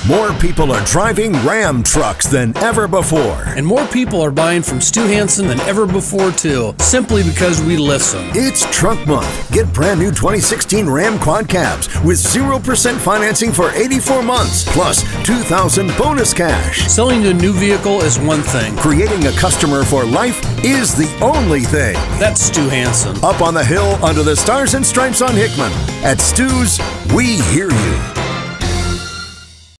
More people are driving Ram trucks than ever before. And more people are buying from Stu Hansen than ever before, too, simply because we listen. It's Truck Month. Get brand new 2016 Ram Quad Cabs with 0% financing for 84 months, plus $2,000 bonus cash. Selling a new vehicle is one thing. Creating a customer for life is the only thing. That's Stu Hansen. Up on the hill under the stars and stripes on Hickman. At Stu's, we hear you.